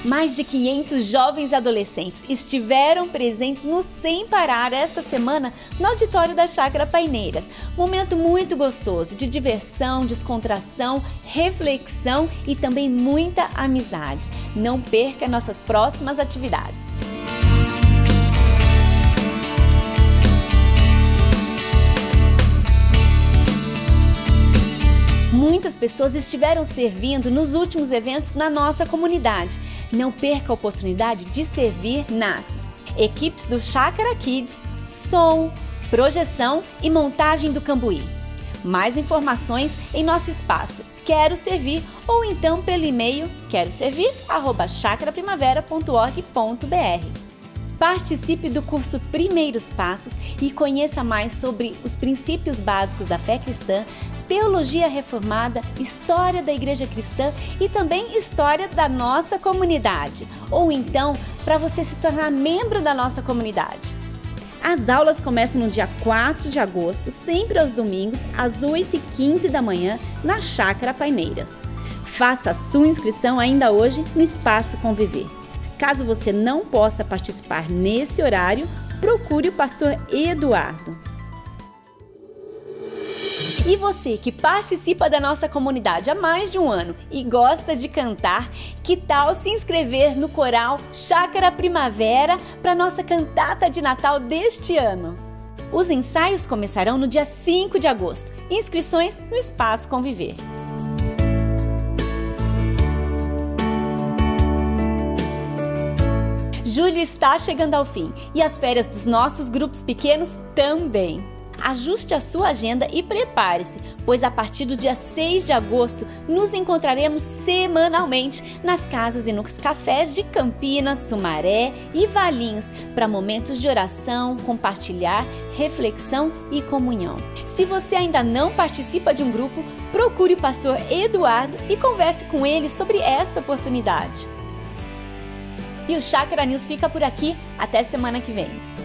Mais de 500 jovens e adolescentes estiveram presentes no Sem Parar esta semana no auditório da Chácara Paineiras. Momento muito gostoso de diversão, descontração, reflexão e também muita amizade. Não perca nossas próximas atividades. Muitas pessoas estiveram servindo nos últimos eventos na nossa comunidade. Não perca a oportunidade de servir nas equipes do Chácara Kids, som, projeção e montagem do Cambuí. Mais informações em nosso espaço Quero Servir ou então pelo e-mail queroservir@chacaraprimavera.org.br. Participe do curso Primeiros Passos e conheça mais sobre os princípios básicos da fé cristã, teologia reformada, história da igreja cristã e também história da nossa comunidade. Ou então, para você se tornar membro da nossa comunidade. As aulas começam no dia 4 de agosto, sempre aos domingos, às 8h15 da manhã, na Chácara Paineiras. Faça a sua inscrição ainda hoje no Espaço Conviver. Caso você não possa participar nesse horário, procure o pastor Eduardo. E você que participa da nossa comunidade há mais de um ano e gosta de cantar, que tal se inscrever no coral Chácara Primavera para nossa cantata de Natal deste ano? Os ensaios começarão no dia 5 de agosto. Inscrições no Espaço Conviver. Julho está chegando ao fim e as férias dos nossos grupos pequenos também. Ajuste a sua agenda e prepare-se, pois a partir do dia 6 de agosto nos encontraremos semanalmente nas casas e nos cafés de Campinas, Sumaré e Valinhos para momentos de oração, compartilhar, reflexão e comunhão. Se você ainda não participa de um grupo, procure o pastor Eduardo e converse com ele sobre esta oportunidade. E o Chácara News fica por aqui. Até semana que vem.